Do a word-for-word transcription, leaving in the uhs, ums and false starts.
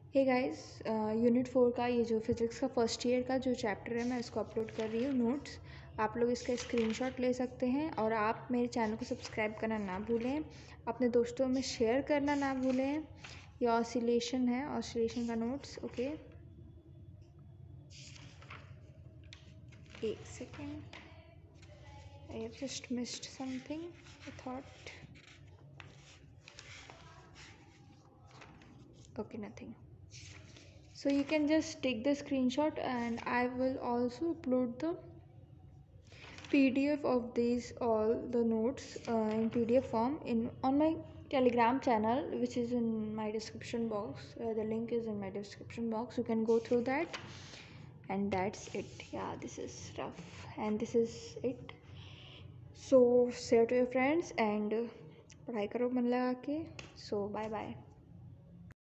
Hey guys, unit four का ये जो फिज़िक्स का फर्स्ट ईयर का जो चैप्टर है मैं इसको अपलोड कर रही हूँ नोट्स। आप लोग इसका स्क्रीनशॉट ले सकते हैं और आप मेरे चैनल को सब्सक्राइब करना ना भूलें, अपने दोस्तों में शेयर करना ना भूलें। ये ऑसिलेशन है, ऑसिलेशन का नोट्स। ओके, एक second, I have just missed something I thought. Okay, nothing. So you can just take the screenshot and I will also upload the P D F of these all the notes uh, in P D F form in on my Telegram channel, which is in my description box. Uh, the link is in my description box. You can go through that, and that's it. Yeah, this is rough, and this is it. So share to your friends and uh, पढ़ाई करो मन लगा के. So bye bye.